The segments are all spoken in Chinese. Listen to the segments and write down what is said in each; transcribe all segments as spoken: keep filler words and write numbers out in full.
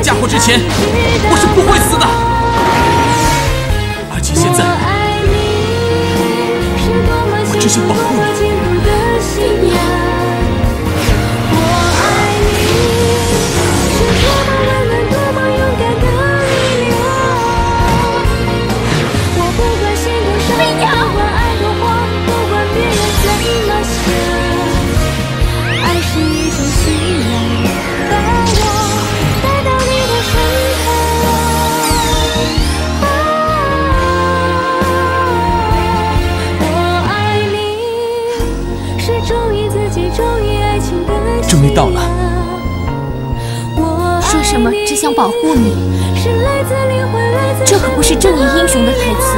家伙之前，我是不会死的。而且现在，我只想保护你。 飞鸟。 终于到了。 说什么只想保护你，这可不是正义英雄的台词。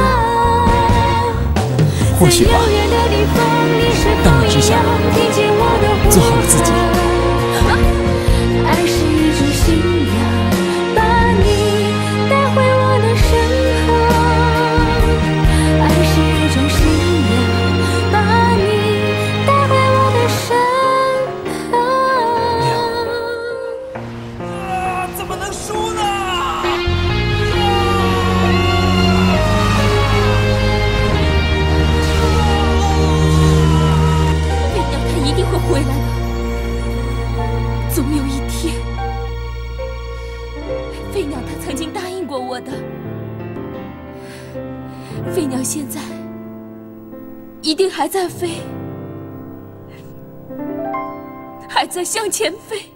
或许吧。当你只想做好了自己。 爱是一种信仰，把你带回我的身旁。爱是一种信仰，把你带回我的身旁。 回来的，总有一天，飞鸟它曾经答应过我的。飞鸟现在一定还在飞，还在向前飞。